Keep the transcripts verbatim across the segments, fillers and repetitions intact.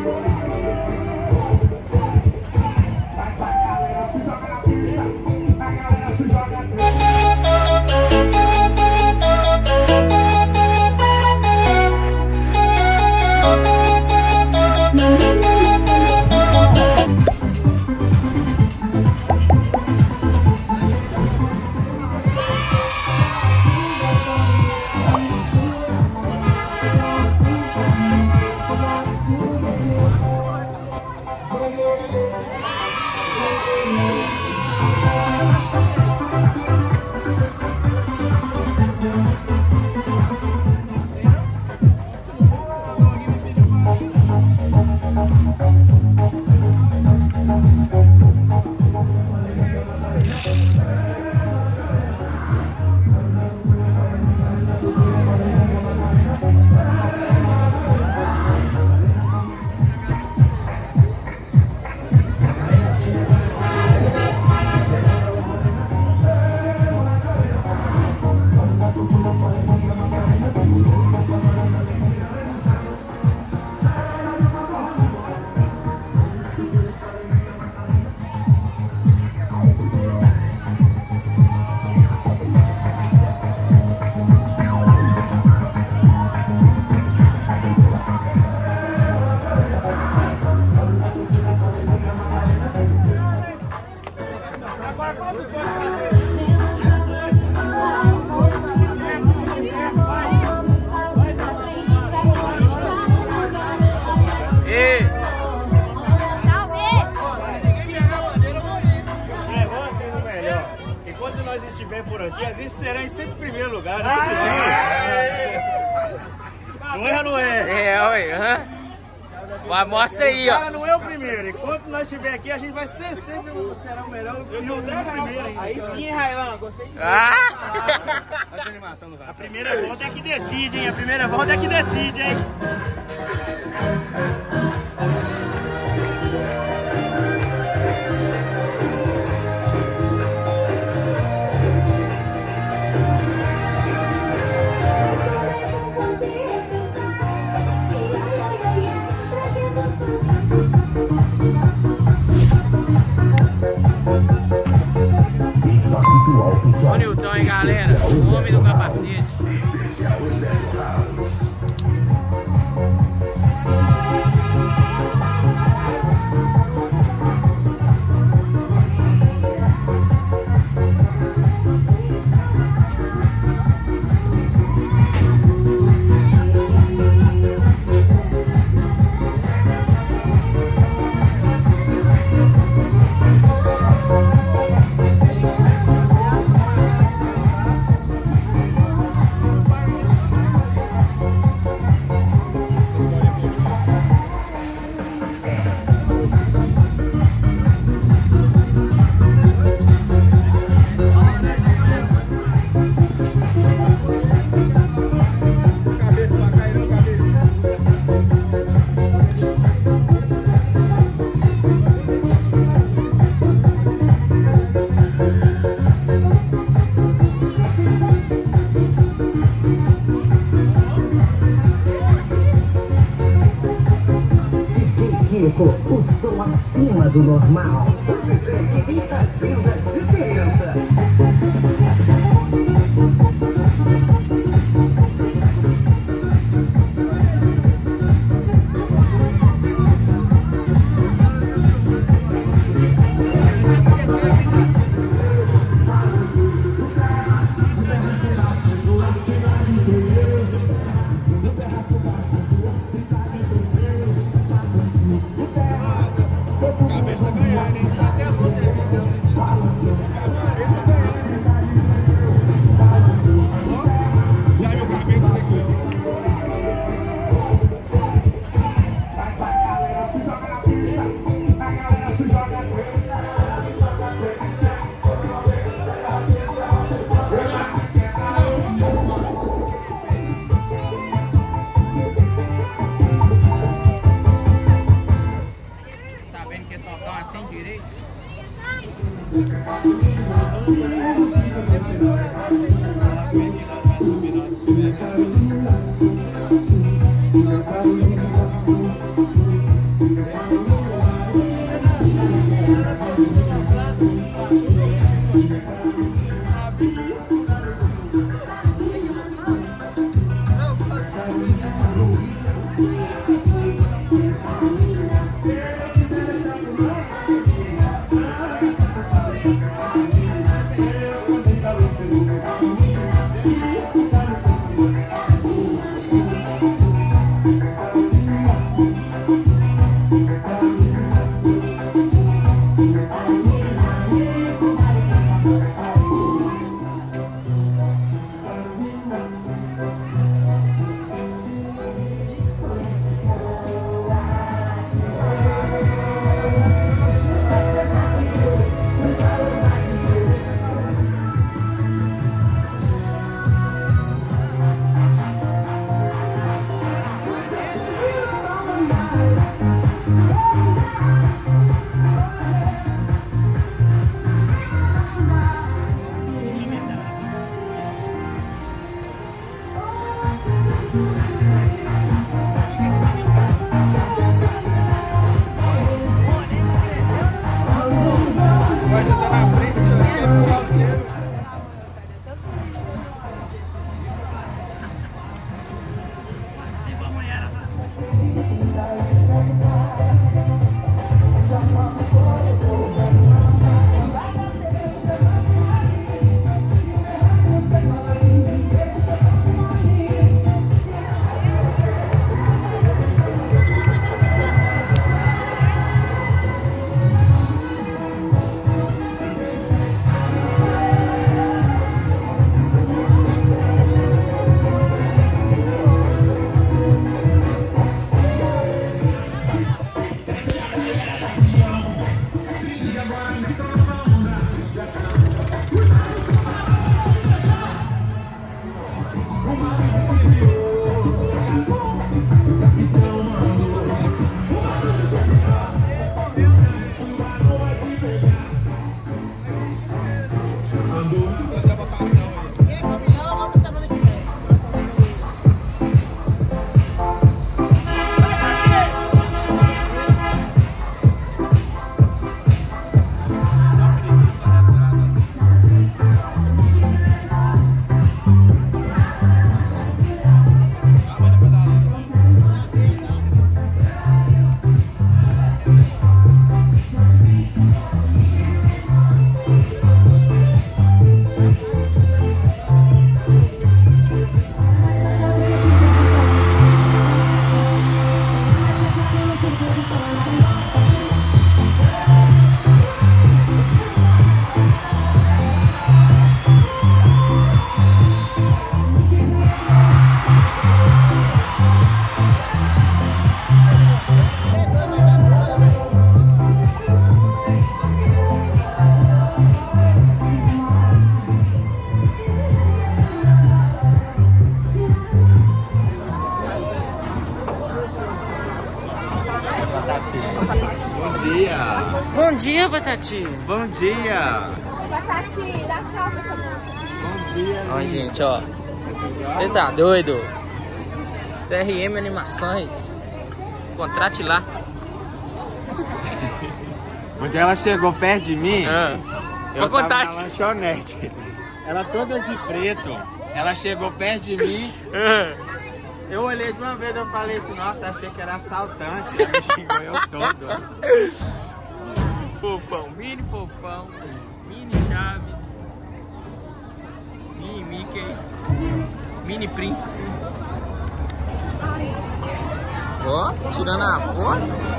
Por aqui, às vezes será em sempre primeiro lugar, né? Ah, não é ou não é? É, ué. Mas mostra aí, ó. O cara não é o primeiro. Enquanto nós estiver aqui, a gente vai ser sempre o, será o melhor e o dez primeiro. Aí sim, Railan, gostei de ver. Ah! A animação do A primeira volta é que decide, hein? A primeira volta é que decide, hein? Olha o Newton aí, galera, o homem do capacete. O som acima do normal. O D J que vem fazendo a diferença. Cabeça ganhando, hein? Tá até a ponta aí, Bom dia, Batati. Bom dia. Batati, dá tchau pra essa moça. Bom dia. Ó, gente, ó. Você tá doido? C R M Animações. Contrate lá. Onde ela chegou perto de mim, Ah. eu Vou tava contar na isso. lanchonete. Ela toda de preto. Ela chegou perto de mim. Ah. Eu olhei de uma vez e eu falei assim, nossa, achei que era assaltante. Ela me xingou eu todo. Fofão, mini fofão, mini Chaves, mini Mickey, mini Príncipe. Ó, tirando a foto.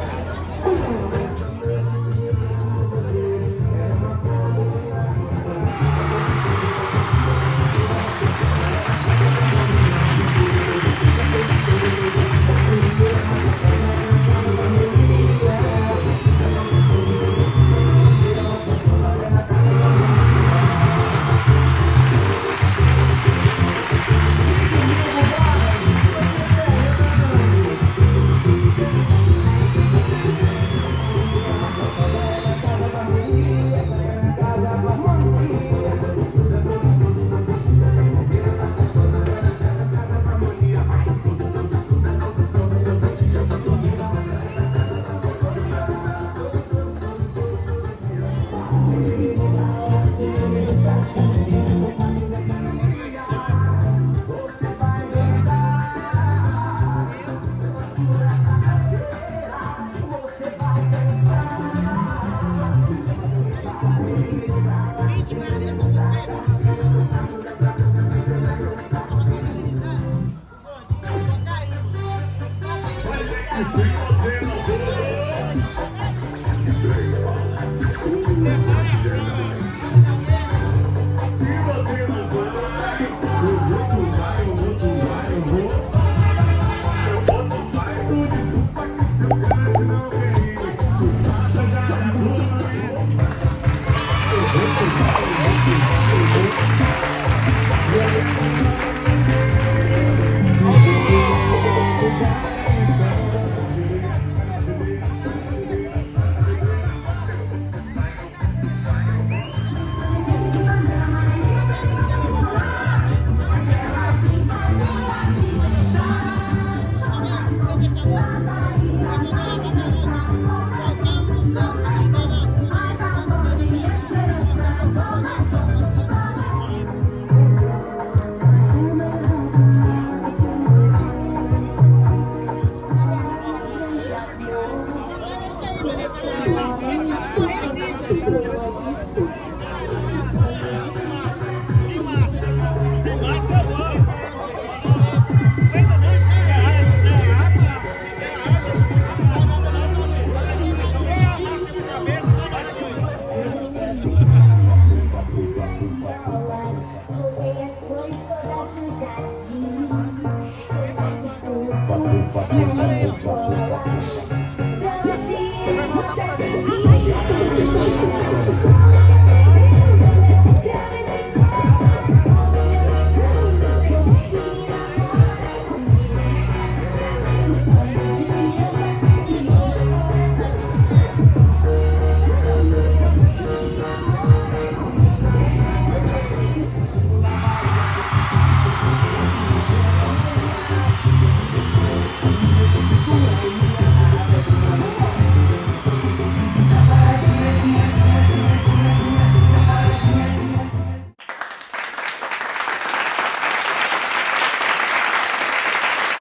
Thank you.